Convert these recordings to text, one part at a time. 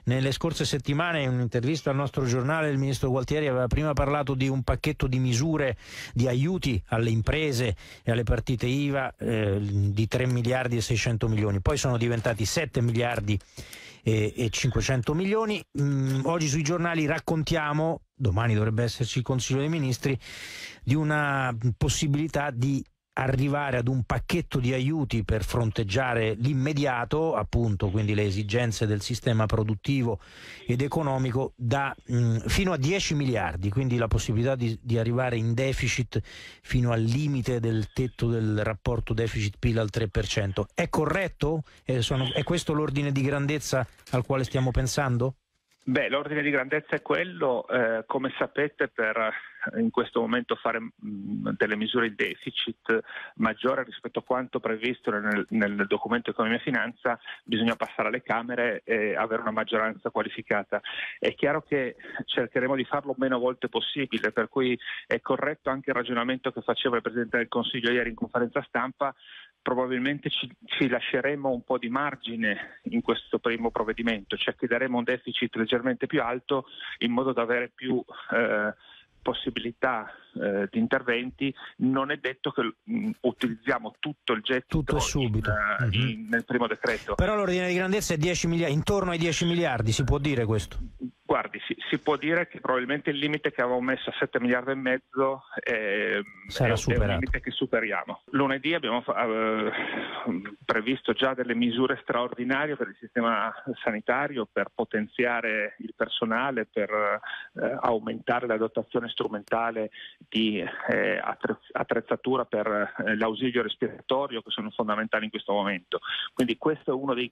Nelle scorse settimane, in un'intervista al nostro giornale, il ministro Gualtieri aveva prima parlato di un pacchetto di misure di aiuti alle imprese e alle partite IVA di 3 miliardi e 600 milioni, poi sono diventati 7 miliardi e 500 milioni. Oggi sui giornali raccontiamo, domani dovrebbe esserci il Consiglio dei Ministri, di una possibilità di arrivare ad un pacchetto di aiuti per fronteggiare l'immediato, appunto, quindi le esigenze del sistema produttivo ed economico, fino a 10 miliardi, quindi la possibilità di arrivare in deficit fino al limite del tetto del rapporto deficit-PIL al 3%. È corretto? È questo l'ordine di grandezza al quale stiamo pensando? Beh, l'ordine di grandezza è quello, come sapete, per in questo momento fare delle misure di deficit maggiore rispetto a quanto previsto nel documento Economia e Finanza, bisogna passare alle Camere e avere una maggioranza qualificata. È chiaro che cercheremo di farlo meno volte possibile, per cui è corretto anche il ragionamento che faceva il Presidente del Consiglio ieri in conferenza stampa. Probabilmente ci lasceremo un po' di margine in questo primo provvedimento, cioè che daremo un deficit leggermente più alto in modo da avere più possibilità di interventi. Non è detto che utilizziamo tutto il gettito subito nel primo decreto. Però l'ordine di grandezza è 10 miliardi, intorno ai 10 miliardi, si può dire questo? Guardi, si può dire che probabilmente il limite che avevamo messo a 7 miliardi e mezzo sarà superato. È un limite che superiamo. Lunedì abbiamo previsto già delle misure straordinarie per il sistema sanitario, per potenziare il personale, per aumentare la dotazione strumentale di attrezzatura per l'ausilio respiratorio, che sono fondamentali in questo momento. Quindi questo è uno dei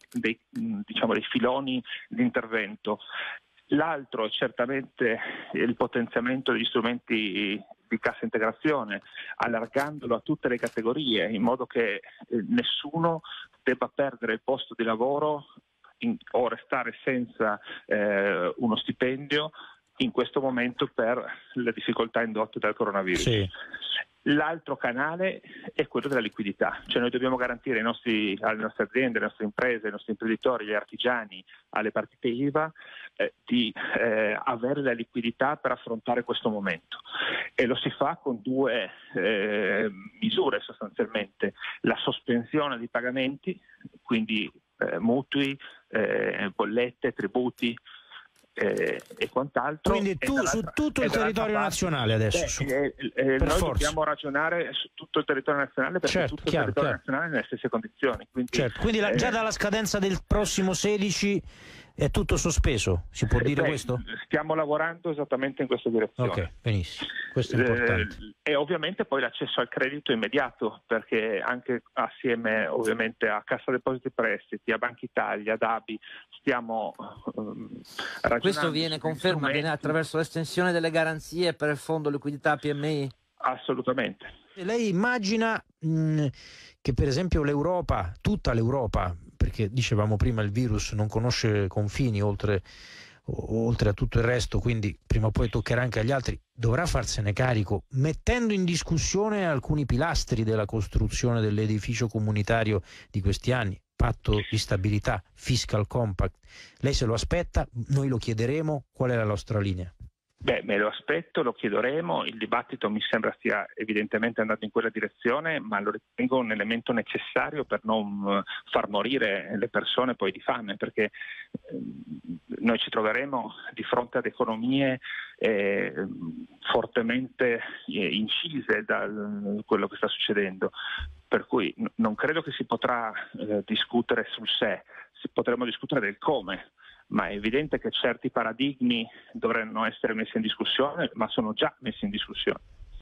filoni di intervento. L'altro è certamente il potenziamento degli strumenti di cassa integrazione, allargandolo a tutte le categorie, in modo che nessuno debba perdere il posto di lavoro o restare senza uno stipendio in questo momento per le difficoltà indotte dal coronavirus. Sì. L'altro canale è quello della liquidità, cioè noi dobbiamo garantire alle nostre aziende, alle nostre imprese, ai nostri imprenditori, agli artigiani, alle partite IVA di avere la liquidità per affrontare questo momento, e lo si fa con due misure sostanzialmente: la sospensione di pagamenti, quindi mutui, bollette, tributi e quant'altro. Quindi su tutto il territorio nazionale adesso? Noi dobbiamo ragionare su tutto il territorio nazionale, perché tutto il territorio nazionale è nelle stesse condizioni. Quindi già dalla scadenza del prossimo 16 è tutto sospeso, si può dire questo? Stiamo lavorando esattamente in questa direzione. Ok, benissimo, questo è importante. E ovviamente poi l'accesso al credito immediato, perché anche assieme ovviamente a Cassa Depositi e Prestiti, a Banca Italia, ad ABI, stiamo ragionando. Questo viene attraverso l'estensione delle garanzie per il fondo liquidità PMI? Assolutamente. Lei immagina che per esempio l'Europa, tutta l'Europa, perché dicevamo prima il virus non conosce confini oltre a tutto il resto, quindi prima o poi toccherà anche agli altri, dovrà farsene carico, mettendo in discussione alcuni pilastri della costruzione dell'edificio comunitario di questi anni: patto di stabilità, fiscal compact. Lei se lo aspetta? Noi lo chiederemo? Qual è la nostra linea? Beh, me lo aspetto, lo chiederemo. Il dibattito mi sembra stia evidentemente andando in quella direzione, ma lo ritengo un elemento necessario per non far morire le persone poi di fame, perché noi ci troveremo di fronte ad economie fortemente incise da quello che sta succedendo. Per cui non credo che si potrà discutere sul se, potremo discutere del come. Ma è evidente che certi paradigmi dovranno essere messi in discussione, ma sono già messi in discussione.